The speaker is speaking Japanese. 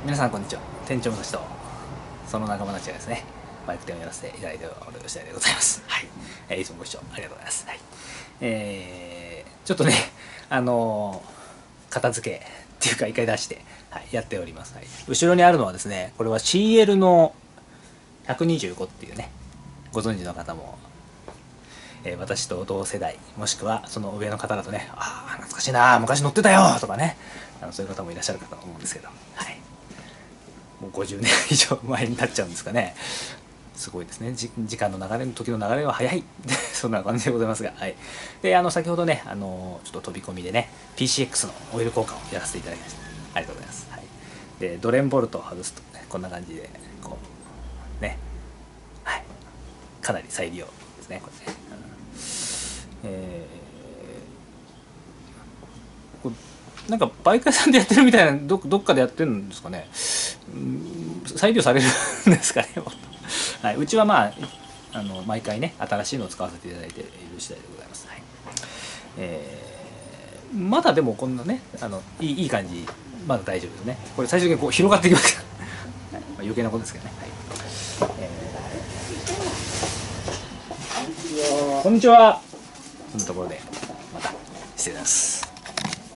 皆さんこんにちは。店長武蔵とその仲間たちがですね、バイク店をやらせていただいておる次第でございます。はい。いつもご視聴ありがとうございます。はい。ちょっとね、片付けっていうか一回出して、はい、やっております。はい。後ろにあるのはですね、これは CL の125っていうね、ご存知の方も、私と同世代、もしくはその上の方だとね、ああ、懐かしいな、昔乗ってたよとかね、そういう方もいらっしゃるかと思うんですけど、はい。もう50年以上前になっちゃうんですかね。すごいですね。時間の流れの時の流れは早いそんな感じでございますが、はい。で、先ほどね、ちょっと飛び込みでね、PCX のオイル交換をやらせていただきました。ありがとうございます。はい。で、ドレンボルトを外すとね、こんな感じで、こう、ね、はい。かなり再利用ですね、これね。なんかバイク屋さんでやってるみたいな、どっかでやってるんですかね。再利用されるんですかね。はい、うちはまあ毎回ね新しいのを使わせていただいている次第でございます。はい。まだでもこんなねいい感じ、まだ大丈夫ですね。これ最終的にこう広がっていきますから、はい、まあ、余計なことですけどね。はい。こんにちは。そんなところでまた失礼します。